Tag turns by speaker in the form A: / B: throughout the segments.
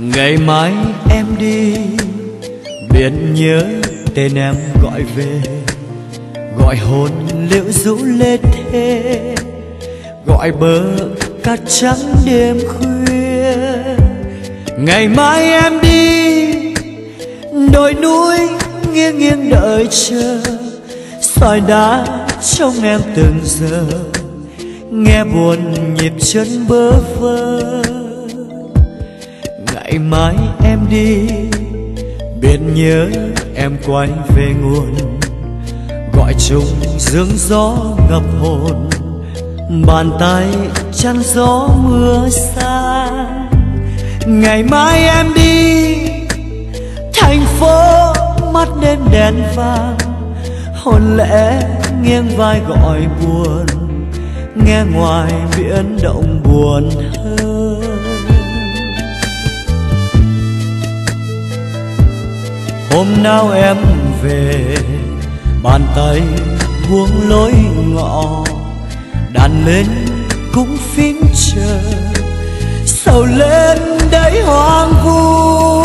A: Ngày mai em đi biển nhớ tên em gọi về, gọi hồn liễu rũ lê thê, gọi bờ cát trắng đêm khuya. Ngày mai em đi đồi núi nghiêng nghiêng đợi chờ, sỏi đá trong em từng giờ, nghe buồn nhịp chân bơ vơ. Ngày mai em đi biển nhớ em quay về nguồn, gọi chung dương gió ngập hồn, bàn tay chăn gió mưa xa. Ngày mai em đi thành phố mắt đêm đèn vàng, hồn lẽ nghiêng vai gọi buồn, nghe ngoài biển động buồn hơn. Hôm nào em về bàn tay buông lối ngõ, đàn lên cũng phím chờ, sầu lên đáy hoang vu.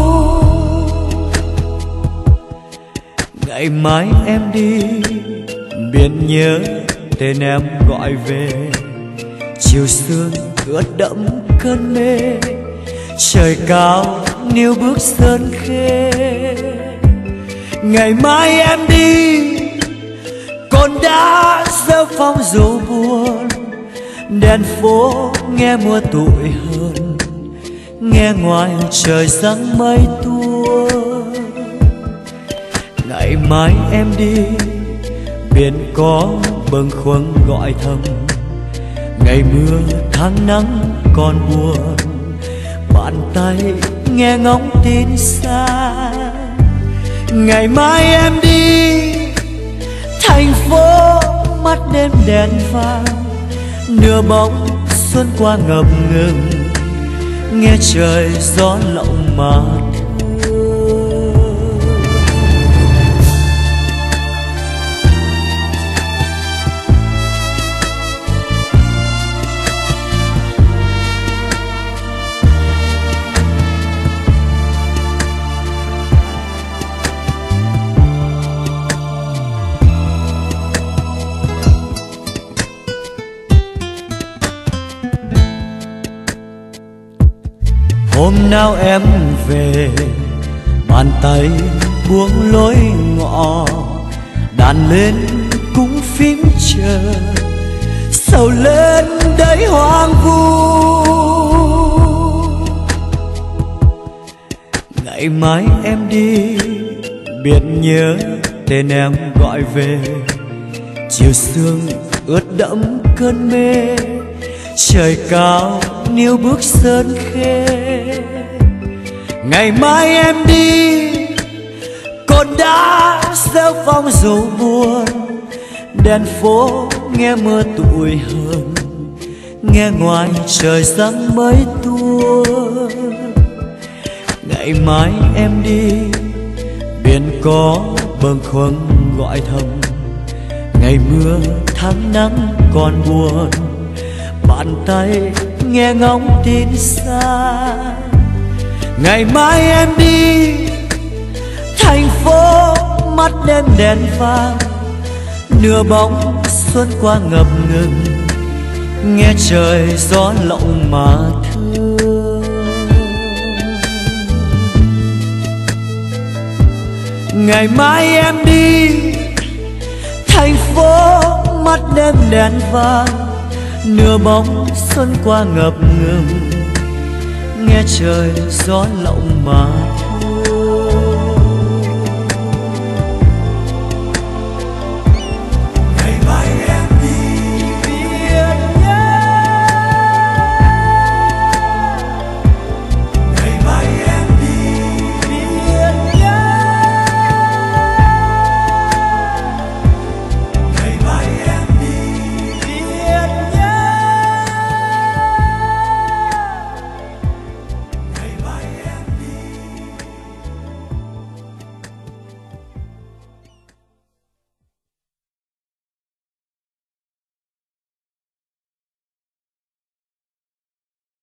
A: Ngày mai em đi biển nhớ tên em gọi về, chiều sương ướt đẫm cơn mê, trời cao níu bước sơn khê. Ngày mai em đi con đã gieo phong dù buồn, đèn phố nghe mưa tủi hơn, nghe ngoài trời giăng mây tua. Ngày mai em đi biển có bâng khuâng gọi thầm, ngày mưa tháng nắng còn buồn, bàn tay nghe ngóng tin xa. Ngày mai em đi thành phố mắt đêm đèn vàng, nửa bóng xuân qua ngập ngừng, nghe trời gió lộng mà hôm nào em về bàn tay buông lối ngõ, đàn lên cũng phím chờ, sầu lên đáy hoang vu. Ngày mai em đi biển nhớ tên em gọi về, chiều sương ướt đẫm cơn mê, trời cao níu bước sơn khê. Ngày mai em đi con đã gieo phong dù buồn, đèn phố nghe mưa tủi hờn, nghe ngoài trời giăng mây tua. Ngày mai em đi biển có bâng khuâng gọi thầm, ngày mưa tháng nắng còn buồn, bàn tay nghe ngóng tin xa. Ngày mai em đi thành phố mắt đêm đèn vàng, nửa bóng xuân qua ngập ngừng, nghe trời gió lộng mà thương. Ngày mai em đi thành phố mắt đêm đèn vàng, nửa bóng xuân qua ngập ngừng, nghe trời gió lộng mà